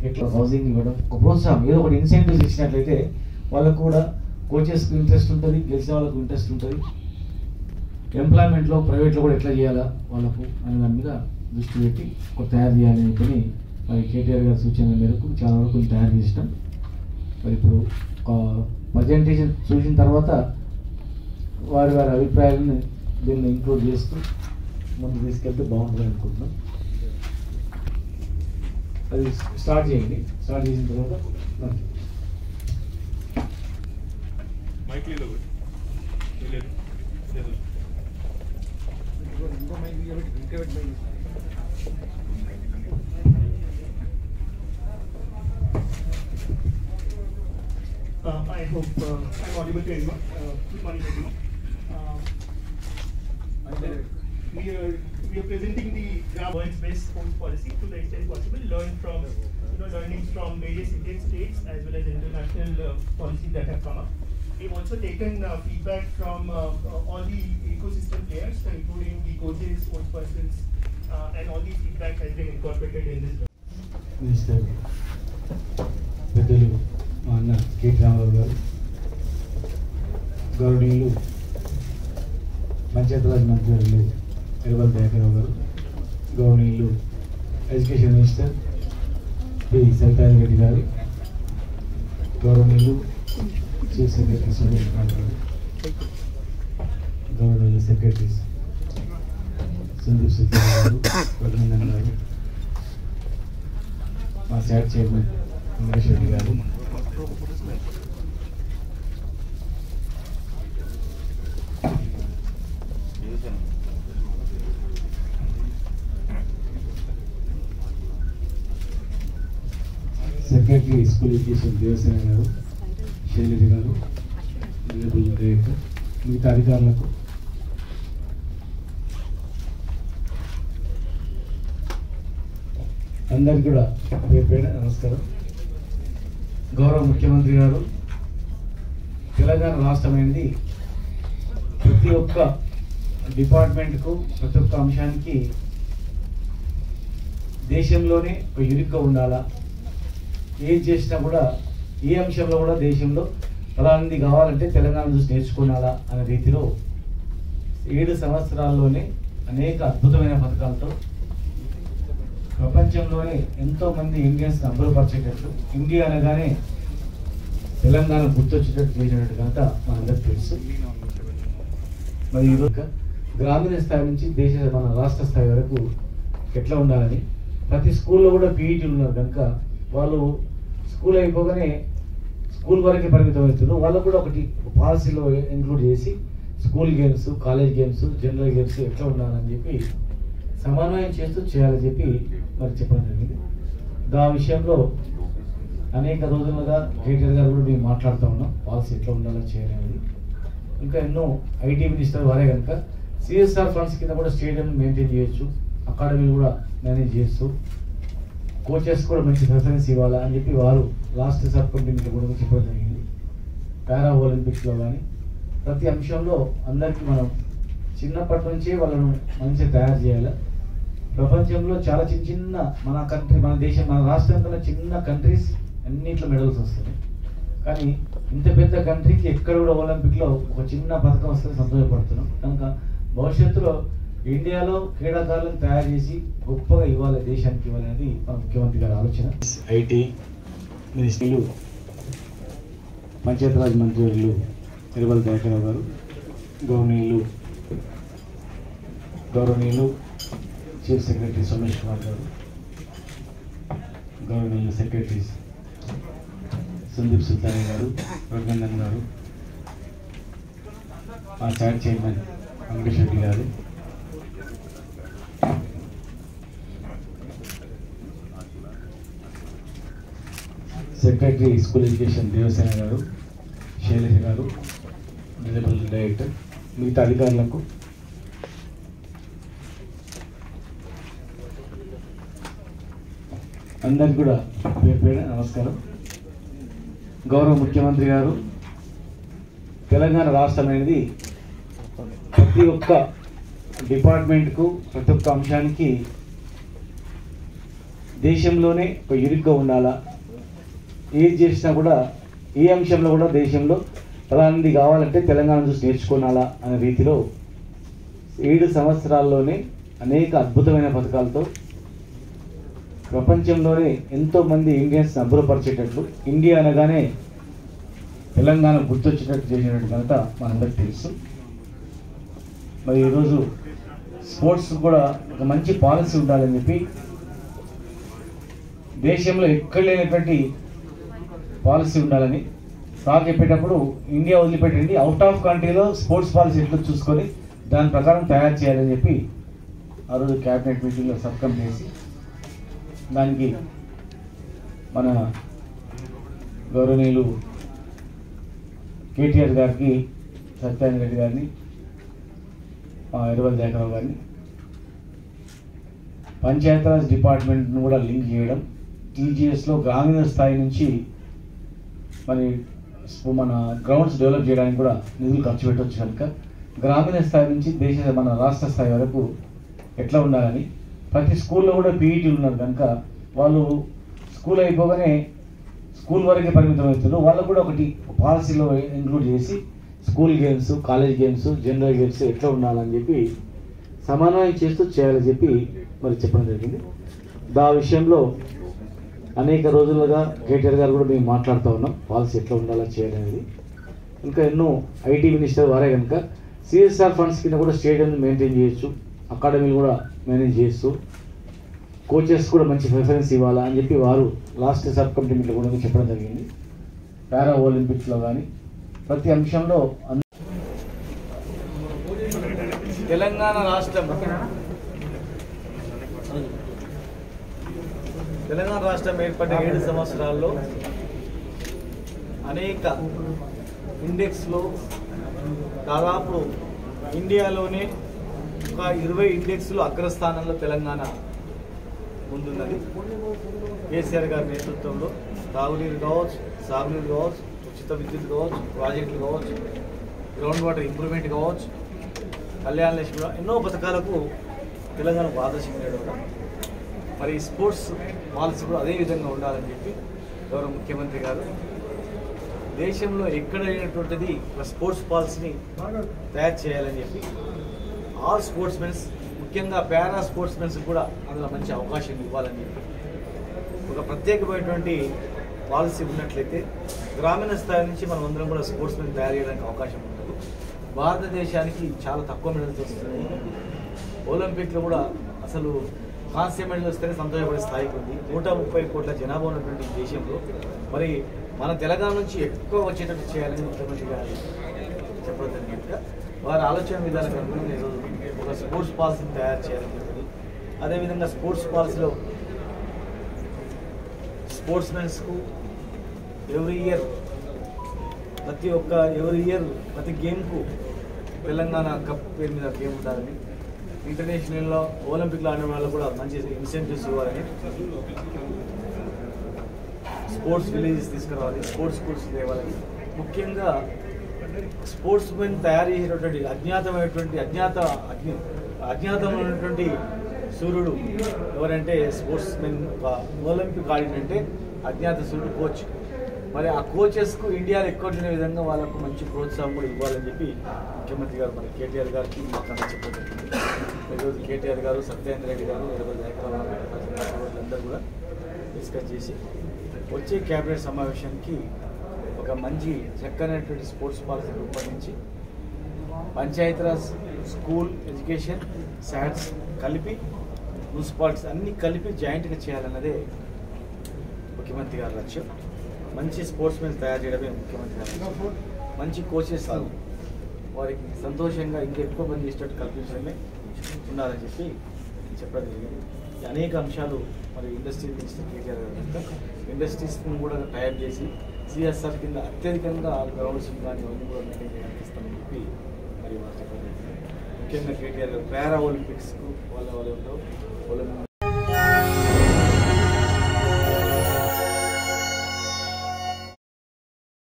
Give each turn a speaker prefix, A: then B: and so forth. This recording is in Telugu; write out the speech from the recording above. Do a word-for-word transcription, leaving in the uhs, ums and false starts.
A: ఎట్లా హౌసింగ్ ఇవ్వడం, ఒక ప్రోత్సాహం, ఏదో ఒకటి ఇన్సెంటివ్స్ ఇచ్చినట్లయితే వాళ్ళకు కూడా కోచెస్కి ఇంట్రెస్ట్ ఉంటుంది, గెలిచిన వాళ్ళకు ఇంట్రెస్ట్ ఉంటుంది. ఎంప్లాయ్మెంట్లో ప్రైవేట్లో కూడా ఎట్లా చేయాలా వాళ్ళకు అనే దాని మీద దృష్టి పెట్టి ఒక తయారు చేయాలి అనుకుని మరి కేటీఆర్ గారి సూచనల మేరకు చాలా వరకు తయారు చేసినాం. మరి ఇప్పుడు ఒక ప్రజెంటేషన్ చూసిన తర్వాత వారి వారి అభిప్రాయాలను దీన్ని ఇంక్లూడ్ చేస్తూ ముందు తీసుకెళ్తే బాగుంటుంది అనుకుంటున్నాం. అది స్టార్ట్ చేయండి. స్టార్ట్ చేసిన తర్వాత
B: Uh, I hope uh, I'm audible to everyone. Uh, good morning, everyone. Uh, we are we are presenting the words-based sports policy to the extent possible. Learn from you know learnings from various Indian states as well as international uh, policies that have come up. We've also taken uh, feedback from uh, uh, all the ecosystem players, uh, including the coaches, sports persons, uh, and all the feedback has been incorporated in this.
A: Minister, పెద్దలు మా అన్న కేటీ రామారావు గారు, గౌరవనీయులు పంచాయతీరాజ్ మంత్రులు ఎర్రబెల్లి దయాకర్ గారు, గౌరవనీయులు education minister P Savitha Reddy Reddy garu, గౌరవనీయులు చీఫ్ సెక్రటరీ సురేష్ కుమార్ గారు, గౌరవనీయులు సెక్రటరీస్ సందీప్ సిద్ధరావు గారు, రఘునందన్ గారు, మా శాట్ చైర్మన్ వెంకటేష్ రెడ్డి గారు, సెక్రటరీ స్కూల్ ఎడ్యుకేషన్ దేవసేన గారు, శైలజ గారు, డైరెక్టర్, మిగతా అధికారులకు అందరికీ కూడా పేరు పేరు నమస్కారం. గౌరవ ముఖ్యమంత్రి గారు తెలంగాణ రాష్ట్రమైనది ప్రతి ఒక్క డిపార్ట్మెంట్కు ప్రతి ఒక్క అంశానికి దేశంలోనే ఒక యూనిక్గా ఉండాలా, ఏం చేసినా కూడా ఏ అంశంలో కూడా దేశంలో ఫలానిది కావాలంటే తెలంగాణ చూసి నేర్చుకోవాలా అనే రీతిలో ఏడు సంవత్సరాల్లోనే అనేక అద్భుతమైన పథకాలతో ప్రపంచంలోనే ఎంతో మంది ఇండియన్స్ అబ్బురపరిచేటట్లు, ఇండియా అనగానే తెలంగాణ గుర్తొచ్చేటట్టు చేసినట్టు కనుక మనందరికి తెలుసు. మరి ఈరోజు గ్రామీణ స్థాయి నుంచి దేశ మన రాష్ట్ర స్థాయి వరకు ఎట్లా ఉండాలని ప్రతి స్కూల్లో కూడా పీఈటీలు ఉన్నారు కనుక వాళ్ళు స్కూల్ అయిపోగానే స్కూల్ వరకే పరిమితం అవుతున్నారు. వాళ్ళకు కూడా ఒకటి పాలసీలో ఇంక్లూడ్ చేసి school games, college games, general games ఎట్లా ఉండాలని చెప్పి సమన్వయం చేస్తూ చేయాలని చెప్పి మరి చెప్పడం జరిగింది. దా విషయంలో అనేక రోజులుగా కేటీఆర్ గారు కూడా మేము మాట్లాడుతూ ఉన్నాం, పాలసీ ఎట్లా ఉండాలో చేయాలనేది. ఇంకా ఎన్నో ఐటీ మినిస్టర్ వారే కనుక సిఎస్ఆర్ ఫండ్స్ కింద కూడా స్టేడియం మెయింటైన్ చేయొచ్చు, అకాడమీలు కూడా మేనేజ్ చేస్తూ కోచెస్ కూడా మంచి ప్రిఫరెన్స్ ఇవ్వాలా అని చెప్పి వారు లాస్ట్ సబ్ కమిటీ కూడా చెప్పడం జరిగింది. పారా ఒలింపిక్స్లో కానీ ప్రతి అంశంలో అందరికీ మనం చిన్నప్పటి నుంచే వాళ్ళను మంచిగా తయారు చేయాలి. ప్రపంచంలో చాలా చిన్న చిన్న మన కంట్రీ, మన దేశం, మన రాష్ట్రం కన్నా చిన్న కంట్రీస్ అన్నింటిలో మెడల్స్ వస్తున్నాయి. కానీ ఇంత పెద్ద కంట్రీకి ఎక్కడ కూడా ఒలింపిక్లో ఒక చిన్న పథకం వస్తే సంతోషపడుతున్నాం. కనుక భవిష్యత్తులో ఇండియాలో క్రీడాకారులను తయారు చేసి గొప్పగా ఇవ్వాలి, దేశానికి ఇవ్వాలి అనేది మన ముఖ్యమంత్రి గారి ఆలోచన. ఐటీ మినిస్టర్లు, పంచాయతీరాజ్ మంత్రులు ఎర్రబెల్లి దయాకర్ గారు, గౌరవనీయులు గౌరవనీయులు చీఫ్ సెక్రటరీ సురేష్ కుమార్ గారు, గౌరవనీయులు సెక్రటరీస్ సందీప్ సిద్ధరావు గారు, రఘునందన్ గారు, మా శాట్ చైర్మన్ వెంకటేష్ రెడ్డి గారు, సెక్రటరీ స్కూల్ ఎడ్యుకేషన్ దేవసేన గారు, శైలజ గారు, డైరెక్టర్, మిగతా అధికారులకు అందరికి కూడా పేరు పేరు నమస్కారం. గౌరవ ముఖ్యమంత్రి గారు తెలంగాణ రాష్ట్రం అనేది ప్రతి ఒక్క డిపార్ట్మెంట్కు ప్రతి ఒక్క అంశానికి దేశంలోనే ఒక యూనిక్గా ఉండాలా, ఏది చేసినా కూడా ఏ అంశంలో కూడా దేశంలో ప్రధానిది కావాలంటే తెలంగాణ చూసి నేర్చుకోనాలా అనే రీతిలో ఏడు సంవత్సరాల్లోనే అనేక అద్భుతమైన పథకాలతో ప్రపంచంలోనే ఎంతోమంది ఇండియన్స్ అబ్బురపరిచేటట్లు, ఇండియా అనగానే తెలంగాణ గుర్తొచ్చేటట్టు చేసినట్టు కనుక మనందరికీ తెలుసు. మరి ఈరోజు స్పోర్ట్స్ కూడా ఒక మంచి పాలసీ ఉండాలని చెప్పి దేశంలో ఎక్కడ లేనటువంటి పాలసీ ఉండాలని సార్ చెప్పేటప్పుడు ఇండియా వదిలిపెట్టండి, అవుట్ ఆఫ్ కంట్రీలో స్పోర్ట్స్ పాలసీ ఎట్లా చూసుకొని దాని ప్రకారం తయారు చేయాలని చెప్పి ఆ రోజు క్యాబినెట్ మీటింగ్లో సబ్ కమిటీ చేసి దానికి మన గౌరవనీయులు కేటీఆర్ గారికి, సత్యానంద రెడ్డి గారిని, మా ఎరువల్ జయకరావు గారిని, పంచాయతీరాజ్ డిపార్ట్మెంట్ను కూడా లింక్ చేయడం, టీజీఎస్లో గ్రామీణ స్థాయి నుంచి మరి మన గ్రౌండ్స్ డెవలప్ చేయడానికి కూడా నిధులు ఖర్చు పెట్టవచ్చు కనుక గ్రామీణ స్థాయి నుంచి దేశ మన రాష్ట్ర స్థాయి వరకు ఎట్లా ఉండాలని ప్రతి స్కూల్లో కూడా పీఈటీలు ఉన్నారు కనుక వాళ్ళు స్కూల్ అయిపోగానే స్కూల్ వరకే పరిమితం అవుతారు. వాళ్ళకు కూడా ఒకటి పాలసీలో ఇంక్లూడ్ చేసి school games, college games, general games ఎట్లా ఉండాలని చెప్పి సమన్వయం చేస్తూ చేయాలని చెప్పి మరి చెప్పడం జరిగింది. దా విషయంలో అనేక రోజులుగా కేటీఆర్ గారు కూడా మేము మాట్లాడుతూ ఉన్నాం పాలసీ ఎట్లా ఉండాలా చేయాలనేది. ఇంకా ఎన్నో ఐటీ మినిస్టర్ వారే కనుక సిఎస్ఆర్ ఫండ్స్ కింద కూడా స్టేడియం మెయింటైన్ చేయొచ్చు, అకాడమీలు కూడా మేనేజ్ చేస్తూ కోచెస్ కూడా మంచి ప్రిఫరెన్స్ ఇవ్వాలా అని చెప్పి వారు లాస్ట్ సబ్ కమిటీ మీట్లో కూడా చెప్పడం జరిగింది. పారా ఒలింపిక్స్లో కానీ ప్రతి అంశంలో తెలంగాణ రాష్ట్రం తెలంగాణ రాష్ట్రం ఏర్పడిన ఏడు సంవత్సరాల్లో అనేక ఇండెక్స్లో దాదాపు ఇండియాలోనే ఒక ఇరవై ఇండెక్స్లో అగ్రస్థానంలో తెలంగాణ ముందున్నది. కేసీఆర్ గారి నేతృత్వంలో తాగునీరు కావచ్చు, సాగునీరు కావచ్చు, ఉచిత విద్యుత్ కావచ్చు, ప్రాజెక్టులు కావచ్చు, గ్రౌండ్ వాటర్ ఇంప్రూవ్మెంట్ కావచ్చు, కళ్యాణ లక్ష్మి కూడా ఎన్నో పథకాలకు తెలంగాణకు ఆదర్శంగా కూడా మరి స్పోర్ట్స్ పాలసీ కూడా అదే విధంగా ఉండాలని చెప్పి గౌరవ ముఖ్యమంత్రి గారు దేశంలో ఎక్కడ లేనటువంటిది స్పోర్ట్స్ పాలసీని తయారు చేయాలని చెప్పి ఆల్ స్పోర్ట్స్ మెన్స్, ముఖ్యంగా పారా స్పోర్ట్స్ మెన్స్ కూడా అందులో మంచి అవకాశం ఇవ్వాలని చెప్పి ఒక ప్రత్యేకమైనటువంటి పాలసీ ఉన్నట్లయితే గ్రామీణ స్థాయి నుంచి మనం అందరం కూడా స్పోర్ట్స్ మెన్ తయారు చేయడానికి అవకాశం ఉంటుంది. భారతదేశానికి చాలా తక్కువ మెడల్స్ వస్తున్నాయి. ఒలింపిక్లో కూడా అసలు కాంస్య మెడల్ వస్తేనే సంతోషపడే స్థాయికి ఉంది. నూట ముప్పై కోట్ల జనాభా ఉన్నటువంటి దేశంలో మరి మన తెలంగాణ నుంచి ఎక్కువ వచ్చేటట్టు చేయాలని ముఖ్యమంత్రి గారు చెప్పడం జరిగింది. వారి ఆలోచన విధానం అనుకుని ఈరోజు ఒక స్పోర్ట్స్ పాలసీని తయారు చేయాలని చెప్పి, అదేవిధంగా స్పోర్ట్స్ పాలసీలో స్పోర్ట్స్ మెన్స్కు ఎవ్రీ ఇయర్ ప్రతి ఒక్క ఎవ్రీ ఇయర్ ప్రతి గేమ్కు తెలంగాణ కప్ పేరు మీద గేమ్ ఉండాలని, ఇంటర్నేషనల్లో ఒలింపిక్లో ఆడిన వాళ్ళు కూడా మంచి ఇన్సెంటివ్స్ ఇవ్వాలని, స్పోర్ట్స్ విలేజెస్ తీసుకురావాలి, స్పోర్ట్స్ స్కూల్స్ తేవాలని, ముఖ్యంగా స్పోర్ట్స్ మెన్ తయారు చేసేటటువంటి అజ్ఞాతమైనటువంటి అజ్ఞాత అజ్ఞ అజ్ఞాతమైనటువంటి సూర్యుడు ఎవరంటే స్పోర్ట్స్ మెన్ ఒలింపిక్ ఆడినంటే అజ్ఞాత సూర్యుడు కోచ్. మరి ఆ కోచెస్కు ఇండియాలో ఎక్కువ తినే విధంగా వాళ్ళకు మంచి ప్రోత్సాహం కూడా ఇవ్వాలని చెప్పి ముఖ్యమంత్రి గారు మరి కేటీఆర్ గారికి మాట్లాడి చెప్పడం. ఈరోజు కేటీఆర్ గారు, సత్యేంద్ర రెడ్డి గారు, ఇరవై అందరూ కూడా డిస్కస్ చేసి వచ్చే క్యాబినెట్ సమావేశానికి ఒక మంచి చక్కనైనటువంటి స్పోర్ట్స్ పాలసీ రూపొందించి పంచాయతీరాజ్, స్కూల్ ఎడ్యుకేషన్, శాట్స్ కలిపి మున్సిపాలిటీస్ అన్నీ కలిపి జాయింట్గా చేయాలన్నదే ముఖ్యమంత్రి గారి లక్ష్యం. మంచి స్పోర్ట్స్ మెన్ తయారు చేయడమే ముఖ్యమంత్రి గారు. మంచి కోచెస్ వారికి సంతోషంగా ఇంకా ఎక్కువ మంది ఇష్టట్టు కల్పించడమే ఉండాలని చెప్పి చెప్పడం జరిగింది. అనేక అంశాలు మరి ఇండస్ట్రీ మినిస్టర్ కేటీఆర్ గారు ఇండస్ట్రీస్ని కూడా టైప్ చేసి సిఎస్ఆర్ కింద అత్యధికంగా గ్రౌండ్స్ కానీ అవన్నీ కూడా మెయింటైన్ చేయడానికి ఇస్తామని చెప్పి మరి వారు చెప్పడం జరిగింది. ముఖ్యంగా కేటీఆర్ గారు పారా ఒలింపిక్స్కు వాళ్ళ వాళ్ళు ఉంటారు